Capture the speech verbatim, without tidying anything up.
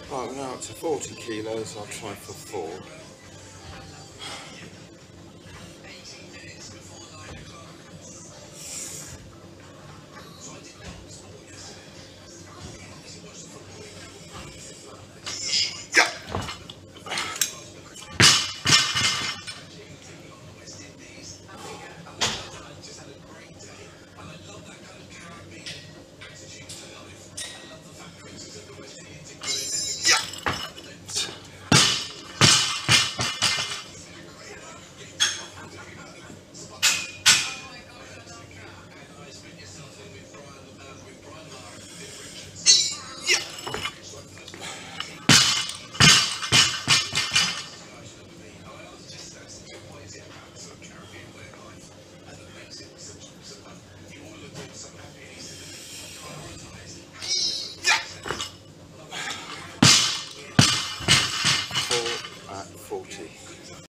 Right, we're now up to forty kilos. I'll try for four. Four at forty.